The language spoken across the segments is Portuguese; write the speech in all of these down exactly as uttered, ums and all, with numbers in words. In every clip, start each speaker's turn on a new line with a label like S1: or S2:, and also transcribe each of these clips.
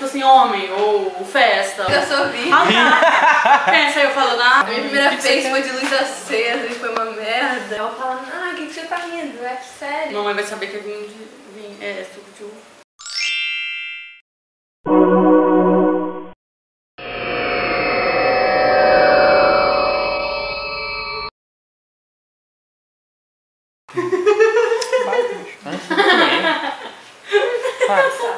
S1: tipo assim, homem, ou festa.
S2: Eu sou virgem.
S1: Ah, tá. Pensa eu falando, ah,
S2: A minha primeira vez foi de luz acesa e foi uma merda. Ela fala, ah, o que, que você tá rindo? É sério?
S1: Mamãe vai saber que é vinho de vinho, é suco de uva.
S3: Vai, bicho. Antes de comer. Vai.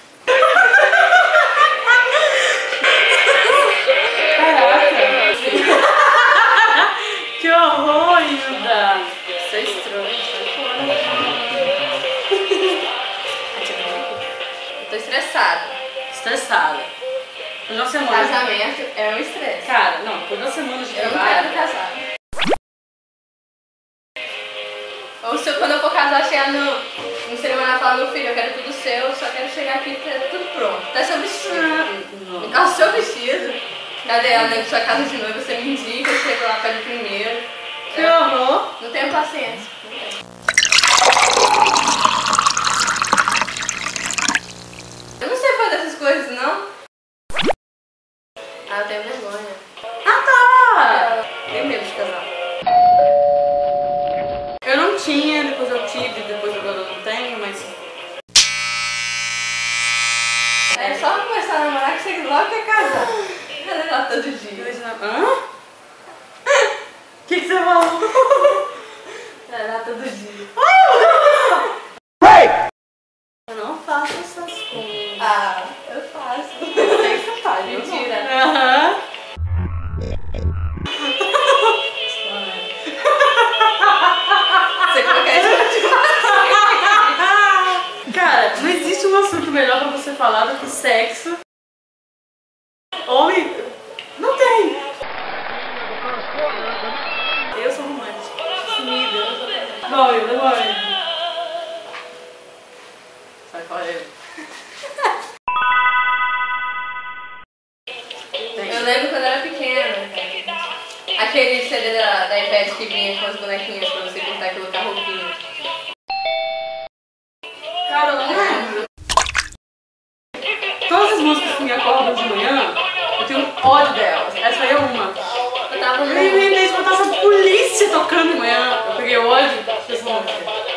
S1: Que horror, Hilda! Isso é estranho, sai fora.
S2: Eu tô estressada.
S1: Estressada. Por uma semana.
S2: Casamento é um estresse.
S1: Cara, não, por duas semanas de
S2: Eu não
S1: trabalho.
S2: quero casar. Ou se eu, quando eu for casar, chegar no, no cerimônia e falar, meu filho, eu quero tudo seu, só quero chegar aqui e ter tudo pronto. Até seu vestido. Me calça o seu vestido. Cadê ela na sua casa de noiva? Você me indica, eu chego lá, pego primeiro.
S1: Que horror!
S2: Não tenho paciência. Não tenho. Eu não sei fazer essas coisas, não. Ah, eu tenho vergonha.
S1: Ah, tá! Tenho medo de casar. Eu não tinha, depois eu tive, depois agora eu não tenho, mas...
S2: É só começar a namorar que você logo quer casar. Cadê lá todo dia?
S1: Hã? O que, que você falou?
S2: É lá todo dia.
S1: Eu não faço essas coisas.
S2: Ah, eu faço. Eu sei que você faz. Mentira.
S1: Aham.
S2: Você qualquer tipo de...
S1: Cara, não existe um assunto melhor pra você falar do que sexo. Homem, não tem. Eu sou romântica. Sumida. Vai, vai. Sai fora.
S2: Eu lembro quando eu era pequena. Aquele C D da, da iPad que vinha com as bonequinhas pra você pintar e colocar roupinha.
S1: Cara, eu não lembro. Todas as músicas que me acordam de manhã, eu tenho ódio delas. Essa aí é uma.
S2: Eu tava
S1: Eu
S2: no...
S1: inventei de botar essa polícia tocando de manhã. Eu peguei ódio dessa música.